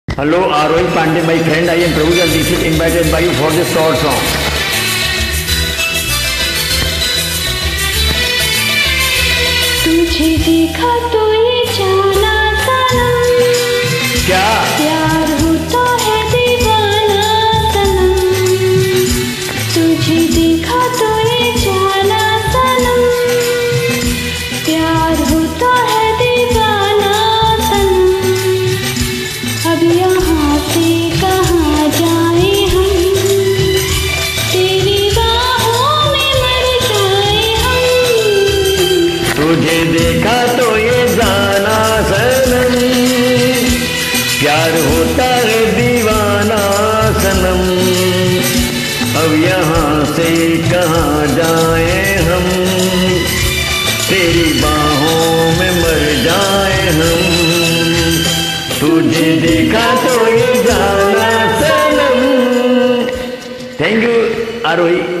Hello, Arohi Pandey, my friend. I am PrabhuDayalDixit invited by you for this short song. तुझे देखा तो ये जाना सनम, क्या प्यार होता है दीवाना सनम। तुझे देखा तो ये जाना सनम, प्यार होता है दीवाना सनम। अब यहाँ से कहाँ जाए हम, तेरी बाहों में मर जाए हम। तुझे देखा तो ये जाना सनम, प्यार होता है दीवाना सनम। अब यहाँ से कहाँ जाए हम, तेरी बाहों में मर जाए हम। तुझे देखा तो ये जाना सनम। Thank you Aarohi.